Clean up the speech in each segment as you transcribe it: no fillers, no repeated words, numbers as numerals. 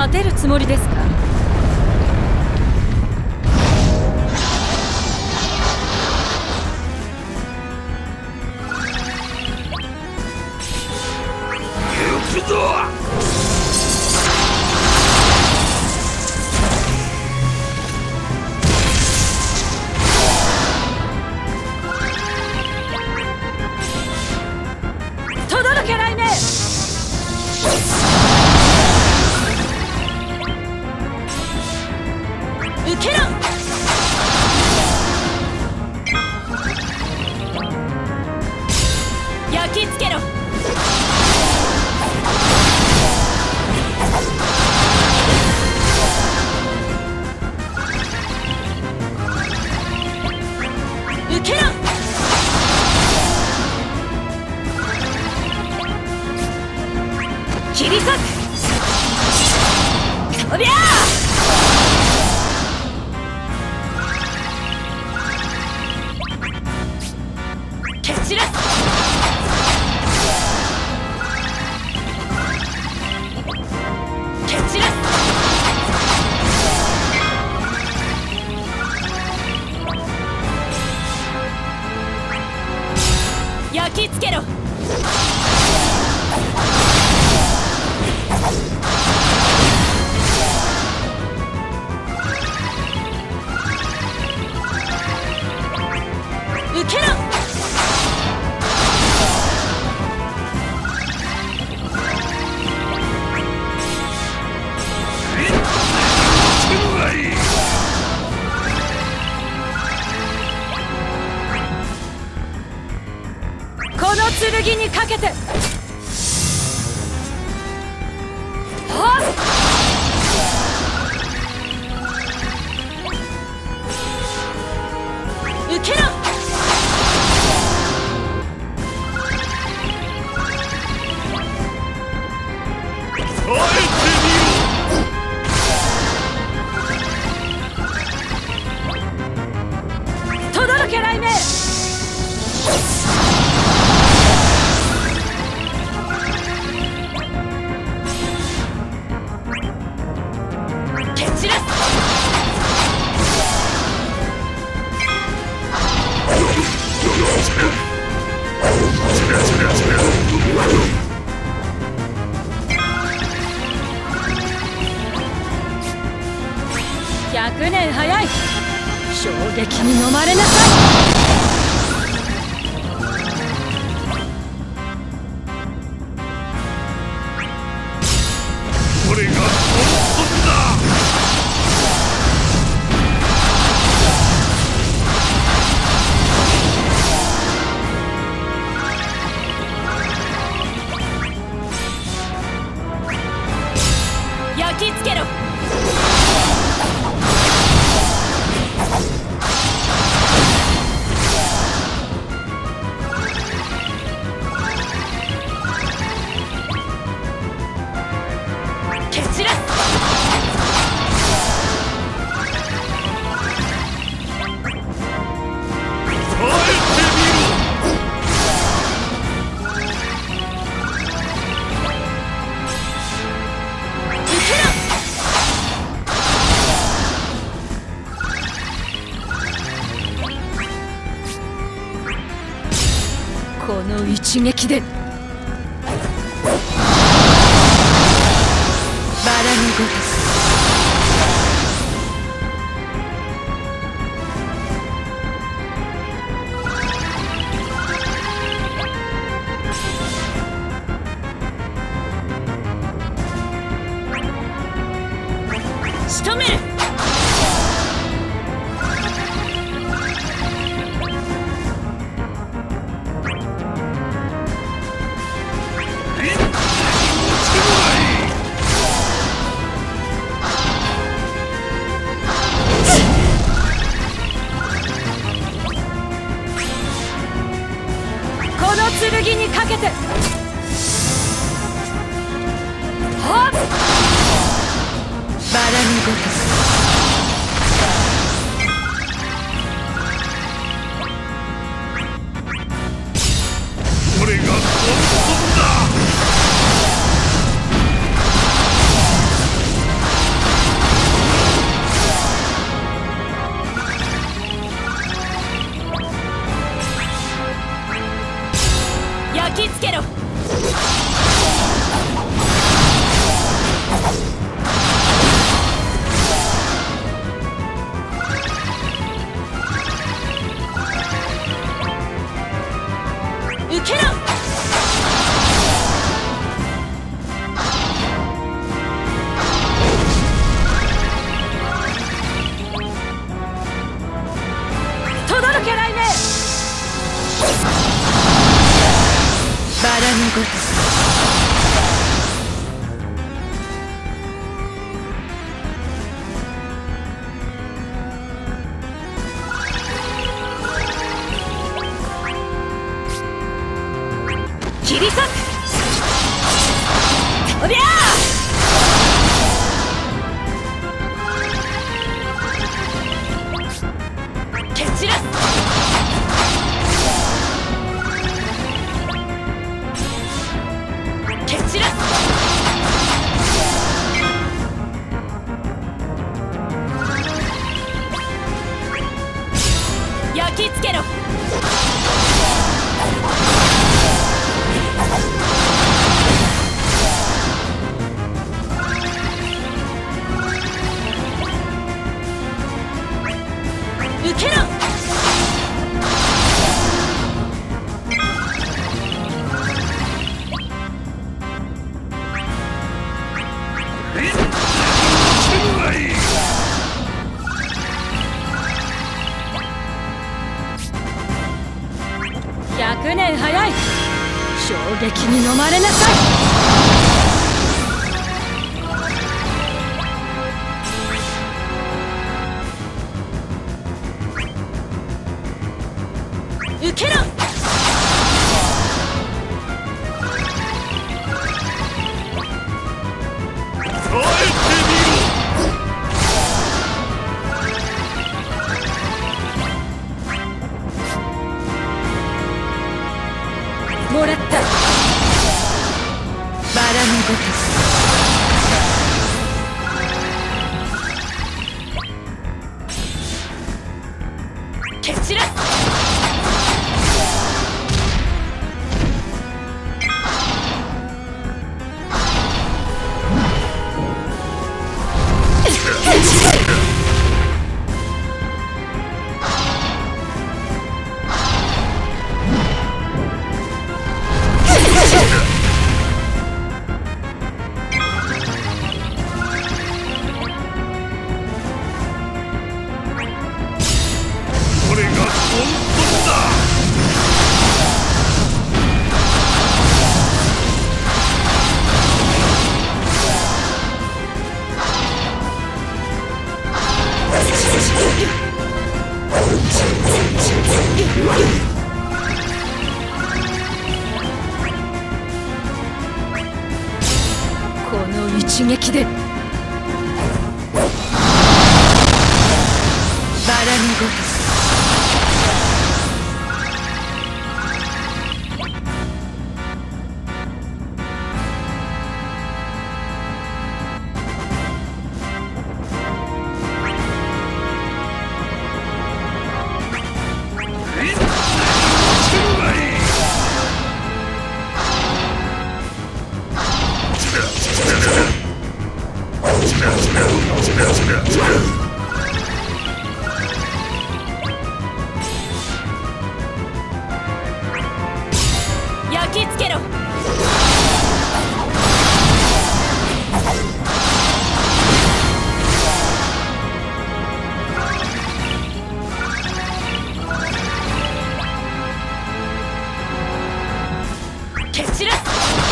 勝てるつもりですか？ 行くぞ！ 轟け雷鳴！受けろ！焼き付けろ！受けろ！切り裂く！おりゃー！蹴散らす！蹴散らす！焼き付けろ！受けろ！この剣にかけて！はっ！受けろ！轟け雷鳴！蹴散らす！100年早い！衝撃に飲まれなさい！ これが本当だ！ 焼き付けろ！蹴散らす！この一撃でバラのごとく仕留める！この剣にかけて！はっ！バラのごとくこれが本当だ！ 焼き付けろ。受けろ。轟け雷鳴。バラのごとく。切り裂く。おりゃー。蹴散らす。蹴散らす。焼き付けろ。受けろ。100年早い。衝撃に飲まれなさい。受けろ。もらった。バラのごとく。蹴散らす。この一撃でバラのごとく。焼き付けろ。蹴散らす。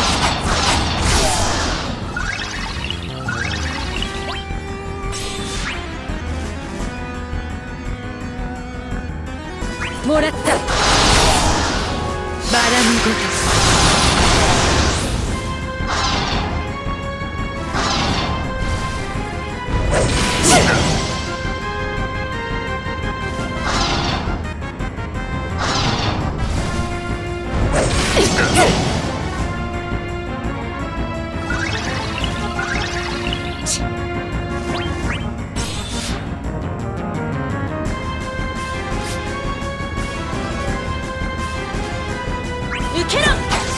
もらった。バラのごとく。受けろ。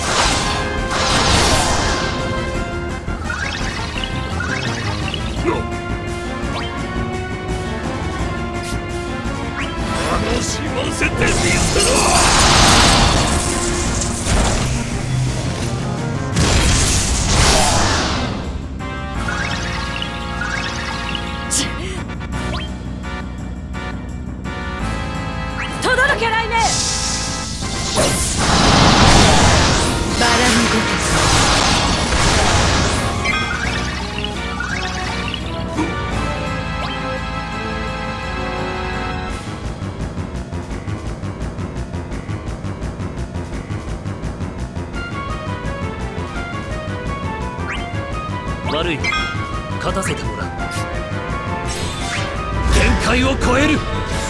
悪いが勝たせてもらう。限界を超える。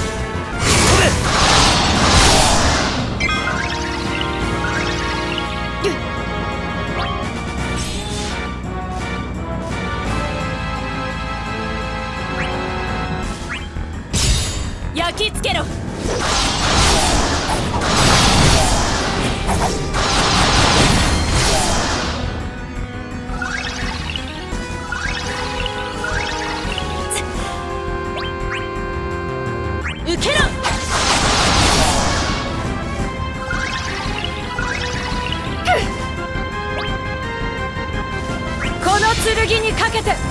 焼き付けろ。受けろ。この剣にかけて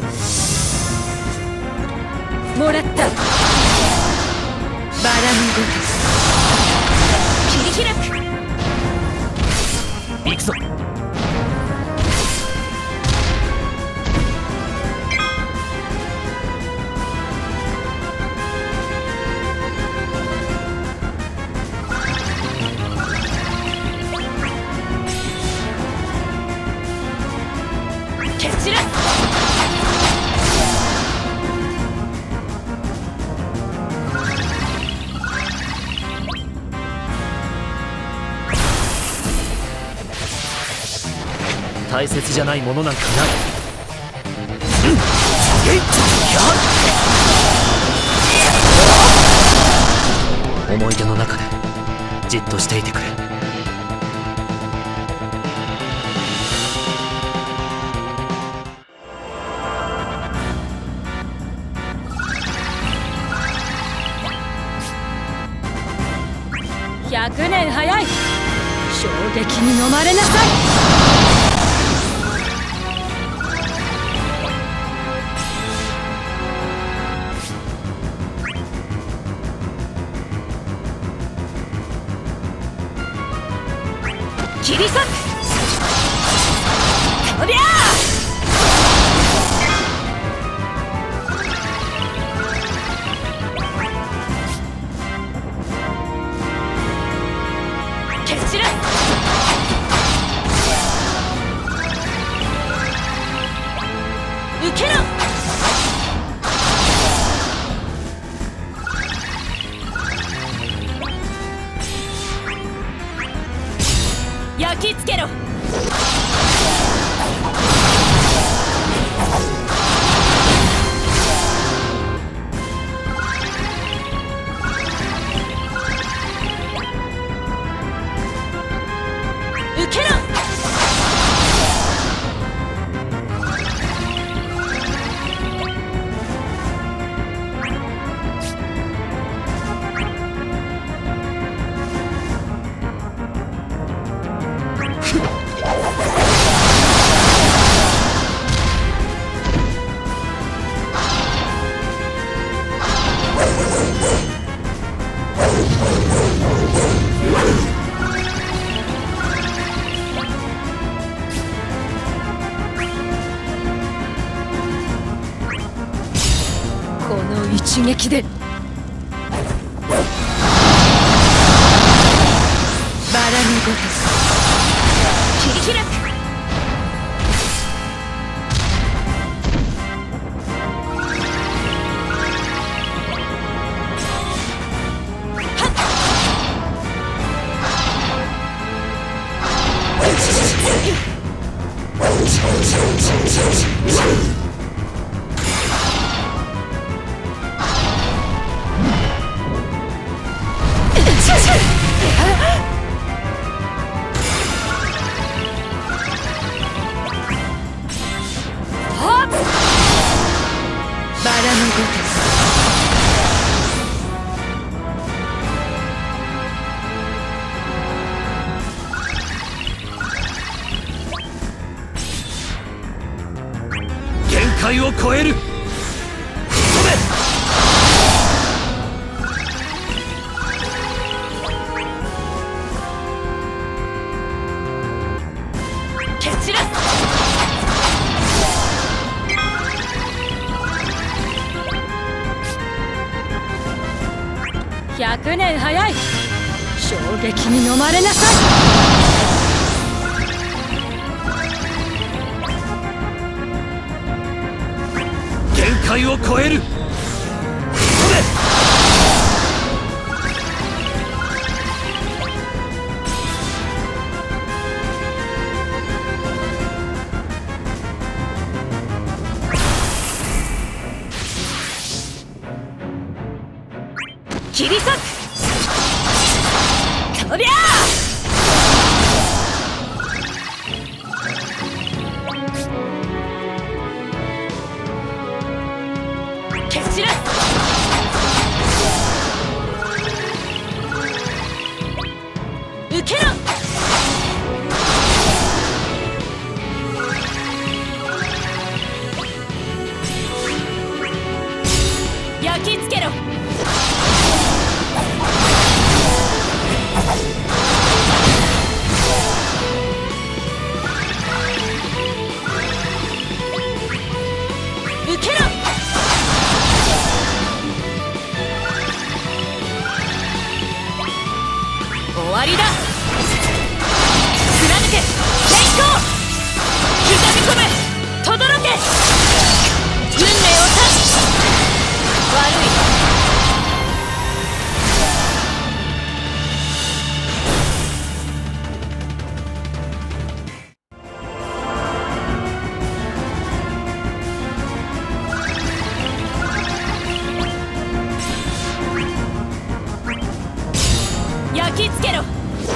もらった。バラのごと切り開く。 行くぞ。 蹴散らす。 大切じゃないものなんかない。思い出の中でじっとしていてくれ。 100年早い。衝撃に飲まれなさい。切り裂く。おりゃー。蹴散らす。受けろ。焼き付けろ。受けろ。この一撃でバラのごと切り開く。バラのごと限界を超える。 蹴散らす。100年早い。衝撃に飲まれなさい。 こえる。 切り裂く。とりゃ蹴散らす。受けろ。焼き付けろ。終わりだ。貫け先行。刻み込め轟け。運命を断つ。悪い。焼き付けろ。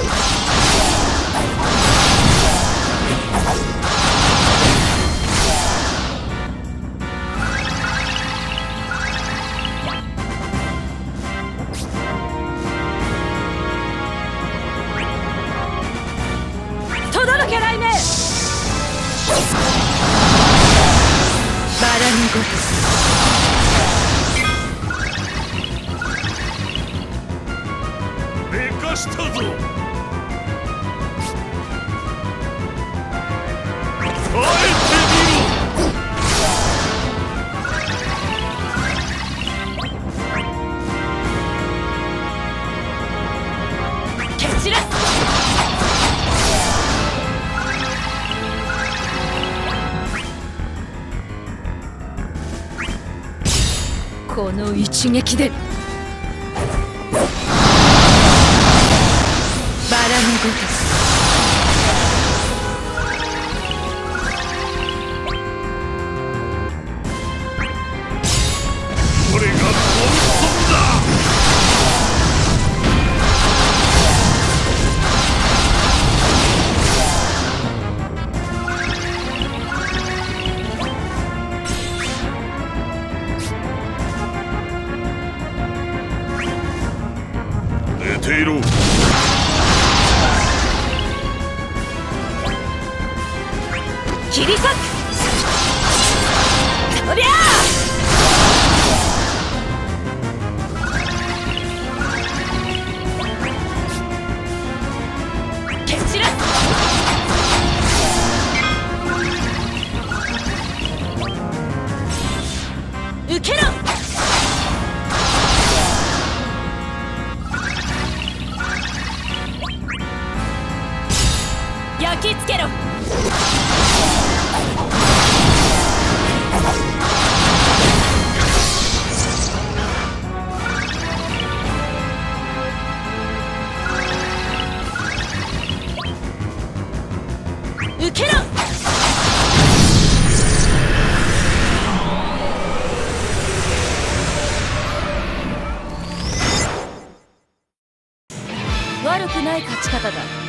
轟け雷鳴。バラのごとし。 したぞ。耐えてみろ。 蹴散らす。この一撃でバラのごとし。 これが本当だ。寝ていろ。 切り裂く。そりゃ蹴散らす。受けろ。焼き付けろ。受けろ。悪くない勝ち方だ。